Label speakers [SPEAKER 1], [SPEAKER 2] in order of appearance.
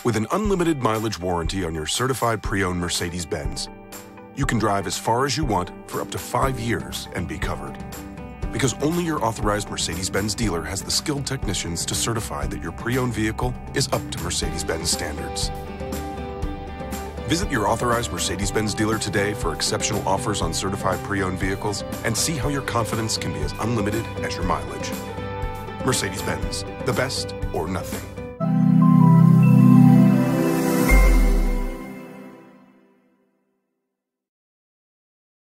[SPEAKER 1] With an unlimited mileage warranty on your certified pre-owned Mercedes-Benz, you can drive as far as you want for up to 5 years and be covered. Because only your authorized Mercedes-Benz dealer has the skilled technicians to certify that your pre-owned vehicle is up to Mercedes-Benz standards. Visit your authorized Mercedes-Benz dealer today for exceptional offers on certified pre-owned vehicles and see how your confidence can be as unlimited as your mileage. Mercedes-Benz, the best or nothing.